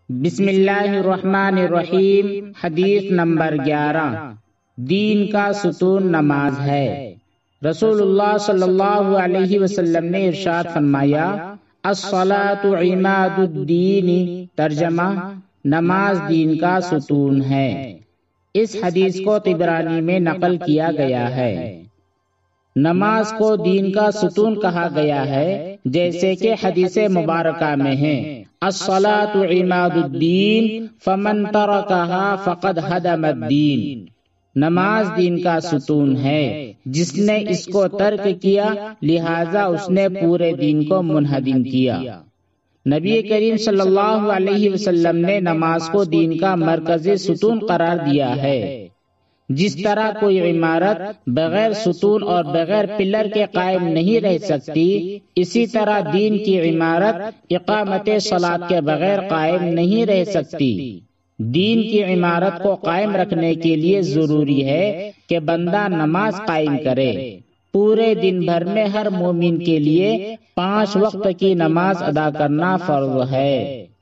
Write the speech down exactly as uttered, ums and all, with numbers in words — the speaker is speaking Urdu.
بسم اللہ الرحمن الرحیم۔ حدیث نمبر گیارہ، دین کا ستون نماز ہے۔ رسول اللہ صلی اللہ علیہ وسلم نے ارشاد فرمایا، الصلاۃ عماد الدین، ترجمہ نماز دین کا ستون ہے۔ اس حدیث کو طبرانی میں نقل کیا گیا ہے۔ نماز کو دین کا ستون کہا گیا ہے، جیسے کہ حدیث مبارکہ میں ہے، الصلاۃ عماد الدین فمن ترکها فقد هدم الدین۔ نماز دین کا ستون ہے، جس نے اس کو ترک کیا لہذا اس نے پورے دین کو منہدم کیا۔ نبی کریم صلی اللہ علیہ وسلم نے نماز کو دین کا مرکزی ستون قرار دیا ہے۔ جس طرح کوئی عمارت بغیر ستون اور بغیر پلر کے قائم نہیں رہ سکتی، اسی طرح دین کی عمارت اقامت صلاۃ کے بغیر قائم نہیں رہ سکتی۔ دین کی عمارت کو قائم رکھنے کے لیے ضروری ہے کہ بندہ نماز قائم کرے۔ پورے دن بھر میں ہر مومن کے لیے پانچ وقت کی نماز ادا کرنا فرض ہے۔